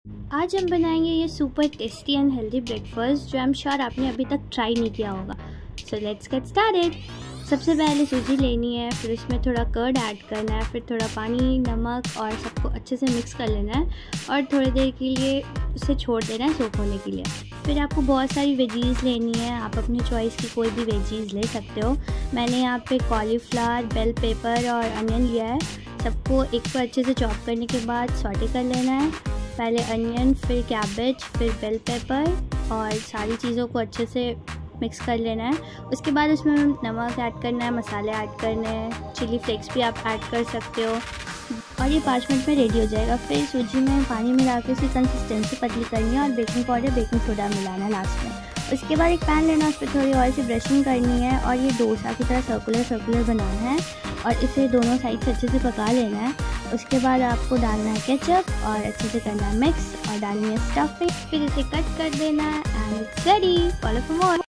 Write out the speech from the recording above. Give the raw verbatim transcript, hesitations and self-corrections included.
आज हम बनाएंगे ये super tasty and healthy breakfast जो आई एम श्योर आपने अभी तक ट्राई नहीं किया होगा। So let's get started. सबसे पहले सूजी लेनी है, फिर इसमें थोड़ा कर्ड ऐड करना है, फिर थोड़ा पानी, नमक और सबको अच्छे से मिक्स कर लेना है और थोड़ी देर के लिए उसे छोड़ देना है सोक होने के लिए। फिर आपको बहुत सारी वेजीज़ लेनी है, आप अपनी चॉइस की कोई भी वेजीज़ ले सकते हो। मैंने यहाँ पे कॉलीफ्लावर, बेल पेपर और अनियन लिया है। सबको एक बार अच्छे से चॉप करने के बाद सॉटे कर लेना है। पहले अनियन, फिर कैबेज, फिर बेल पेपर और सारी चीज़ों को अच्छे से मिक्स कर लेना है। उसके बाद उसमें नमक ऐड करना है, मसाले ऐड करने हैं, चिली फ्लेक्स भी आप ऐड कर सकते हो और ये पाँच मिनट में रेडी हो जाएगा। फिर सूजी में पानी मिला के उसकी कंसिस्टेंसी पतली करनी है और बेकिंग पाउडर, बेकिंग सोडा मिलाना है लास्ट में। उसके बाद एक पैन लेना, उस पर थोड़ी ऑयल से ब्रशिंग करनी है और ये डोसा की तरह सर्कुलर सर्कुलर बनाना है और इसे दोनों साइड से अच्छे से पका लेना है। उसके बाद आपको डालना है केचप और अच्छे से करना है मिक्स और डालनी है स्टफिंग, फिर इसे कट कर देना है and it's ready. Follow for more.